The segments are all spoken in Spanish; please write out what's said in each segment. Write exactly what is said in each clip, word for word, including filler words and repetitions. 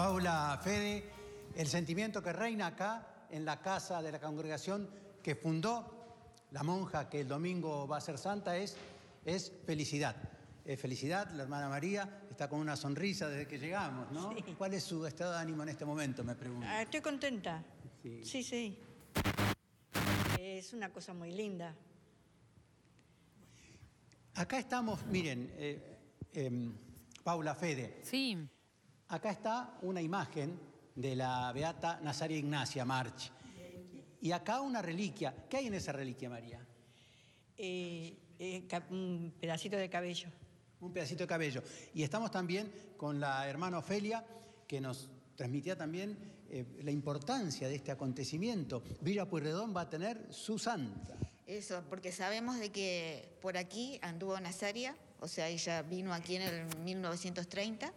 Paula, Fede, el sentimiento que reina acá en la casa de la congregación que fundó la monja que el domingo va a ser santa es, es felicidad. Es felicidad, la hermana María está con una sonrisa desde que llegamos, ¿no? Sí. ¿Cuál es su estado de ánimo en este momento, me pregunto? Ah, estoy contenta. Sí. Sí, sí. Es una cosa muy linda. Acá estamos, miren, eh, eh, Paula, Fede. Sí. Acá está una imagen de la beata Nazaria Ignacia March. Y acá una reliquia. ¿Qué hay en esa reliquia, María? Eh, eh, un pedacito de cabello. Un pedacito de cabello. Y estamos también con la hermana Ofelia, que nos transmitía también eh, la importancia de este acontecimiento. Villa Pueyrredón va a tener su santa. Eso, porque sabemos de que por aquí anduvo Nazaria, o sea, ella vino aquí en el mil novecientos treinta,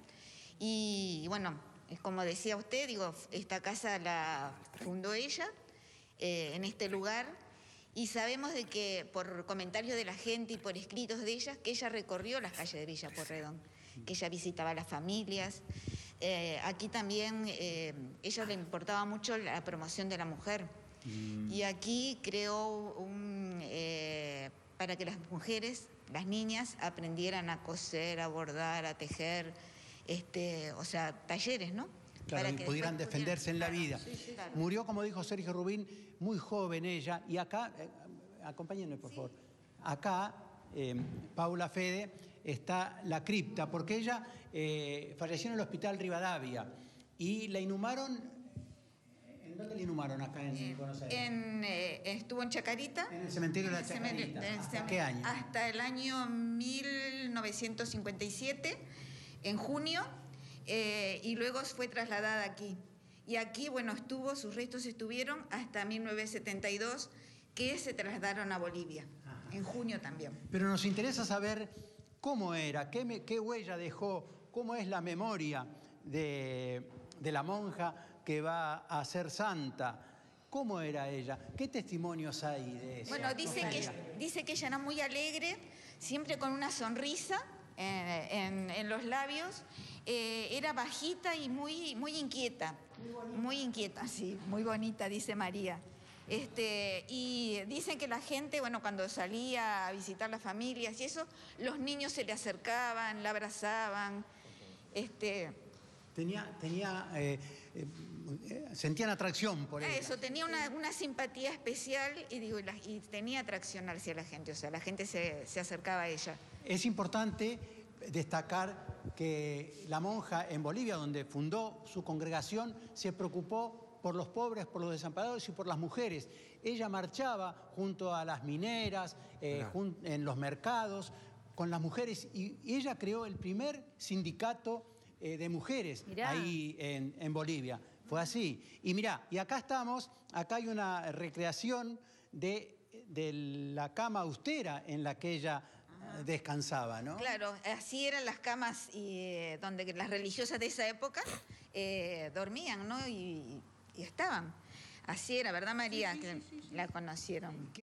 y bueno, como decía usted, digo, esta casa la fundó ella eh, en este lugar, y sabemos de que por comentarios de la gente y por escritos de ella, que ella recorrió las calles de Villa Pueyrredón, que ella visitaba a las familias. Eh, aquí también eh, ella le importaba mucho la promoción de la mujer. Mm. Y aquí creó un, eh, para que las mujeres, las niñas, aprendieran a coser, a bordar, a tejer, este, o sea, talleres, ¿no? Claro, para y que pudieran defenderse en la vida. Sí, sí, claro. Murió, como dijo Sergio Rubín, muy joven ella. Y acá, eh, acompáñenme por sí. favor, acá, eh, Paula, Fede, está la cripta, porque ella eh, falleció en el hospital Rivadavia y la inhumaron. ¿En dónde la inhumaron acá en eh, Buenos Aires? En, eh, estuvo en Chacarita. En el cementerio de la Chacarita. Chacarita. ¿Hasta qué año? Hasta el año mil novecientos cincuenta y siete, en junio, eh, y luego fue trasladada aquí. Y aquí, bueno, estuvo, sus restos estuvieron hasta mil novecientos setenta y dos, que se trasladaron a Bolivia, ajá, en junio también. Pero nos interesa saber cómo era, qué, me, qué huella dejó, cómo es la memoria de, de la monja que va a ser santa. ¿Cómo era ella? ¿Qué testimonios hay de eso? Bueno, dice que, dice que ella era muy alegre, siempre con una sonrisa eh, en, en los labios. Eh, era bajita y muy, muy inquieta. Muy, muy inquieta, sí, muy bonita, dice María. Este, y dicen que la gente, bueno, cuando salía a visitar las familias y eso, los niños se le acercaban, la abrazaban. Este, tenía, tenía, eh, eh, sentían atracción por ella. Eso, tenía una, una simpatía especial y, digo, y, la, y tenía atracción hacia la gente, o sea, la gente se, se acercaba a ella. Es importante destacar que la monja en Bolivia, donde fundó su congregación, se preocupó por los pobres, por los desamparados y por las mujeres. Ella marchaba junto a las mineras, eh, jun en los mercados, con las mujeres, y, y ella creó el primer sindicato eh, de mujeres mirá. ahí en, en Bolivia. Fue así. Y mirá, y acá estamos, acá hay una recreación de, de la cama austera en la que ella descansaba, ¿no? Claro, así eran las camas y, eh, donde las religiosas de esa época eh, dormían, ¿no? Y, y estaban. Así era, ¿verdad, María? Sí, sí, sí, sí, sí. La conocieron.